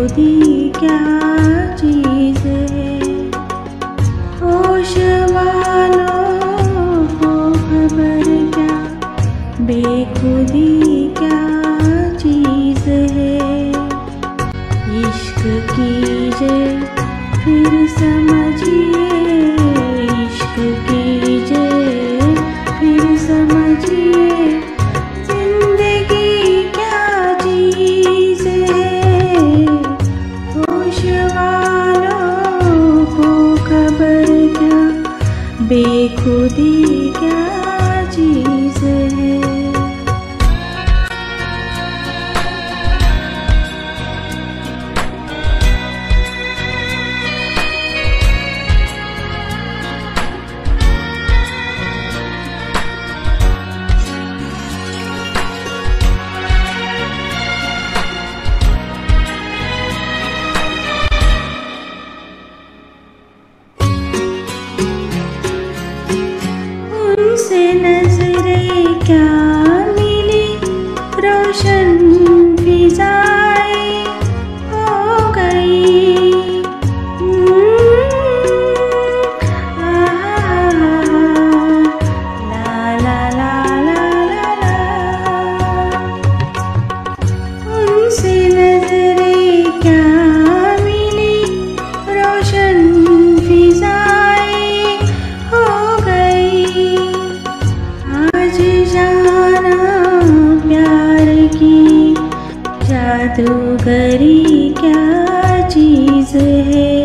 बेखुदी क्या चीज़ है। होश वालों को खबर क्या बेखुदी क्या चीज़ है। इश्क कीजिए फिर समझिए, इश्क कीजिए फिर समझिए, जिंदगी क्या चीज़ है। होश वालों को खबर क्या बेखुदी क्या चीज़ है। उनसे नजरें क्या मिली, रोशन फिजाएं हो गई। ला ला ला ला ला ला। उनसे नजरें क्या मिली, रोशन फिजाएं हो गई। आज जाना प्यार की जादूगरी क्या चीज़ है।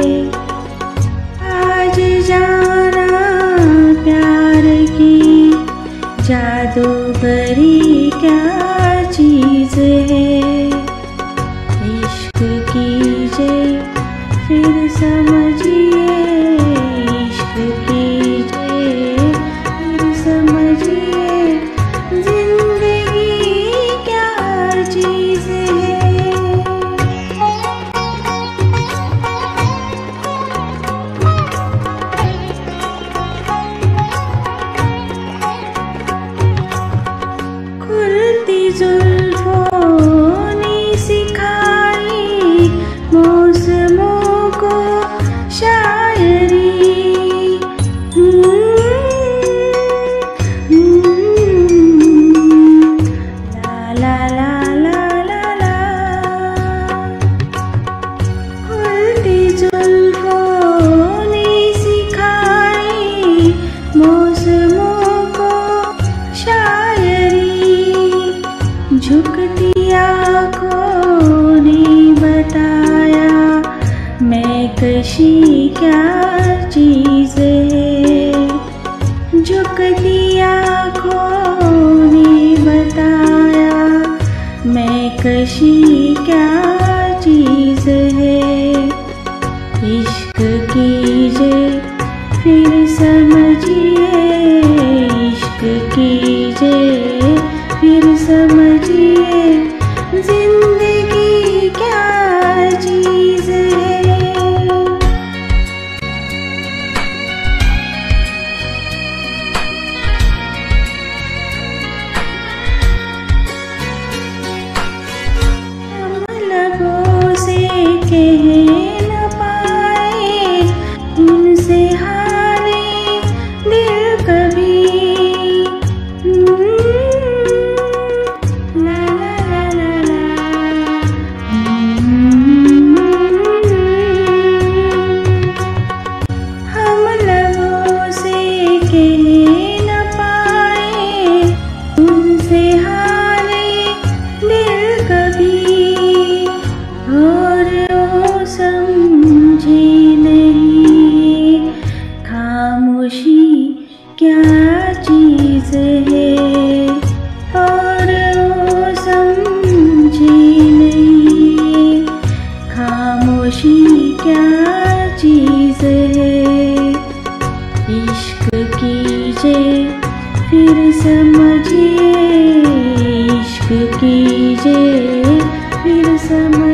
आज जाना प्यार की जादूगरी क्या चीज़ है। इश्क कीजिए फिर समझिए, इश्क कीजिए फिर समझिए, जिंदगी क्या चीज़ है। खुलती जुल्फों ने सिखाई मौसमों को शायरी। ला ला ला ला ला। खुलती जुल्फों ने सिखाई मौसमों को शायरी। झुकती आँखों ने बताया मैं कशी क्या चीज़ है। झुकती आँखों ने बताया मैं कशी क्या चीज़ है। इश्क कीजिए फिर समझिए, इश्क कीजिए फिर समझिए, जिंदगी क्या चीज़ है। हम लबों से कह न पाए उनसे हाले दिल कभी। ला ला ला ला ला। हम लबों से कह न पाए उनसे हाले दिल कभी। और वो समझे नहीं खामोशी क्या चीज़ है। और वो समझे नहीं खामोशी क्या चीज़ है। इश्क कीजिए फिर समझिए, इश्क कीजिए फिर समझिए।